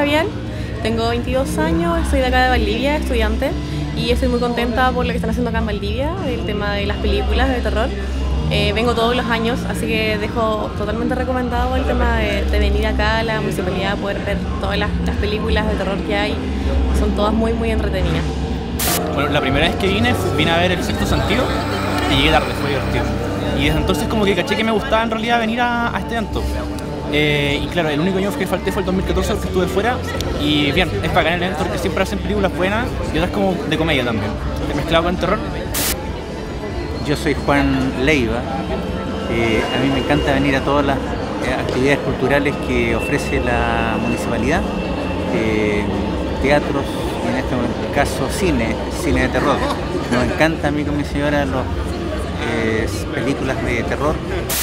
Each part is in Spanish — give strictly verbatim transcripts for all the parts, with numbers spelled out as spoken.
Javier, tengo veintidós años, soy de acá de Valdivia, estudiante, y estoy muy contenta por lo que están haciendo acá en Valdivia, el tema de las películas de terror. Eh, vengo todos los años, así que dejo totalmente recomendado el tema de, de venir acá a la municipalidad a poder ver todas las, las películas de terror que hay. Son todas muy muy entretenidas. Bueno, la primera vez que vine, vine a ver El Sexto Sentido y llegué tarde, fue divertido. Y desde entonces como que caché que me gustaba en realidad venir a, a este evento. Eh, y claro, el único año que falté fue el dos mil catorce porque estuve fuera. Y bien, es bacán el evento porque siempre hacen películas buenas y otras como de comedia también. Mezclado con terror. Yo soy Juan Leiva. Eh, a mí me encanta venir a todas las eh, actividades culturales que ofrece la municipalidad. Eh, teatros, y en este caso cine, cine de terror. Nos encanta a mí con mi señora las eh, películas de terror.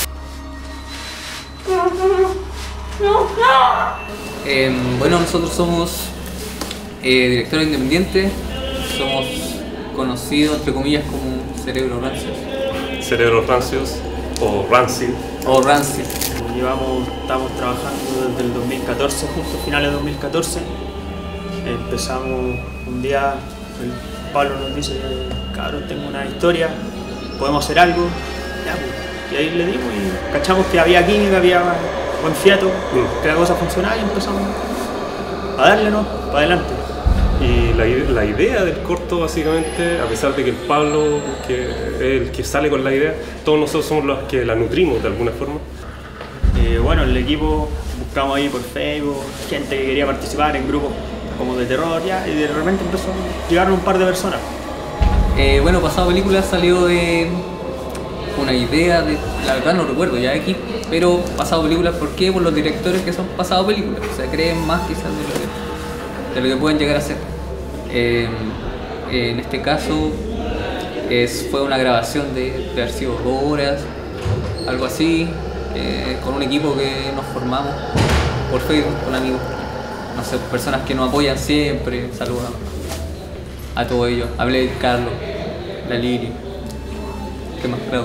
Eh, bueno, nosotros somos eh, directores independientes, somos conocidos entre comillas como Cerebro Rancios. Cerebros Rancios o Rancid. O Rancid. Llevamos, estamos trabajando desde el dos mil catorce, justo finales de dos mil catorce. Empezamos un día, el Pablo nos dice, cabrón, tengo una historia, podemos hacer algo. Ya, pues. Y ahí le dimos y cachamos que había química, había buen fiato, mm. que la cosa funcionaba y empezamos a darle, ¿no? Para adelante. Y la, la idea del corto, básicamente, a pesar de que el Pablo que es el que sale con la idea, todos nosotros somos los que la nutrimos de alguna forma. Eh, bueno, el equipo buscamos ahí por Facebook, gente que quería participar en grupos como de terror, ya, y de repente empezó a llegar un par de personas. Eh, bueno, Pasado Película salió de una idea, de, la verdad no recuerdo ya aquí, pero Pasado Películas, ¿por qué? Por los directores que son Pasado Películas, o sea, creen más quizás de lo que, de lo que pueden llegar a ser. Eh, en este caso es, fue una grabación de, de haber sido dos horas, algo así, eh, con un equipo que nos formamos por Facebook, con amigos, no sé, personas que nos apoyan siempre. Saludos a, a todos ellos, a Blade, Carlos, la Lili, ¿qué más creo?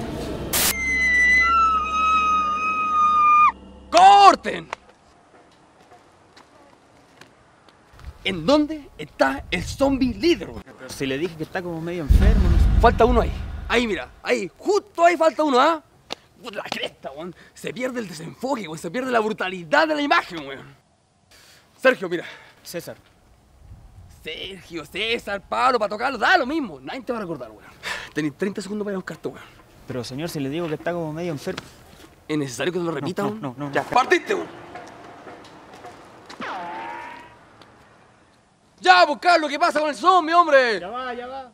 ¡Corten! ¿En dónde está el zombie líder? Pero si le dije que está como medio enfermo, no sé. Falta uno ahí. Ahí, mira. Ahí. Justo ahí falta uno, ¿ah? ¿eh? La cresta, weón. Se pierde el desenfoque, weón. Se pierde la brutalidad de la imagen, weón. Sergio, mira. César. Sergio, César, Pablo, para tocarlo, da lo mismo. Nadie te va a recordar, weón. Tenés treinta segundos para ir a buscarte, weón. Pero señor, si le digo que está como medio enfermo. ¿Es necesario que te lo repita, no, weón? No, no, no. Ya, partiste, weón. ¡Ya, buscar lo que pasa con el zombie, hombre! Ya va, ya va.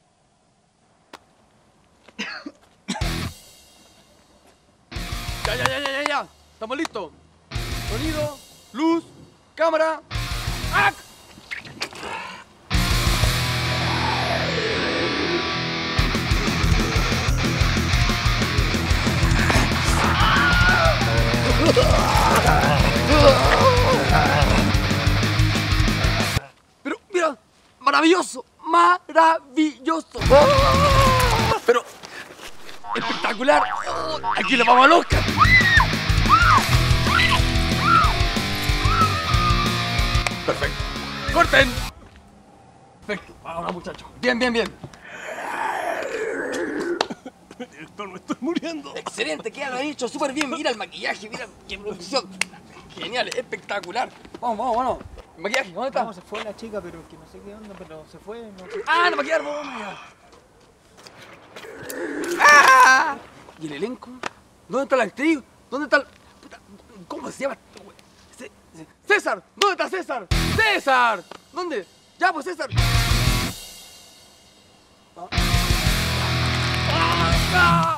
Ya, ya, ya, ya, ya, ya. Estamos listos. Sonido, luz, cámara. ¡Ac! Pero, mira, maravilloso, maravilloso. Pero, espectacular. Aquí le vamos al Oscar. Perfecto. ¡Corten! Perfecto. Ahora, muchachos. Bien, bien, bien. Director, me estoy muriendo. Excelente, queda lo han hecho súper bien. Mira el maquillaje, mira qué producción. Genial, espectacular. Vamos, vamos, vamos. ¿El maquillaje? ¿Dónde está? No, se fue la chica, pero que no sé qué onda, pero se fue. No sé. ¡Ah, no maquillar, vamos! ¡Ah! ¿Y el elenco? ¿Dónde está la actriz? ¿Dónde está el... Puta, ¿cómo se llama? ¡César! ¿Dónde está César? ¡César! ¿Dónde? ¡Ya, pues César! ¡Ah!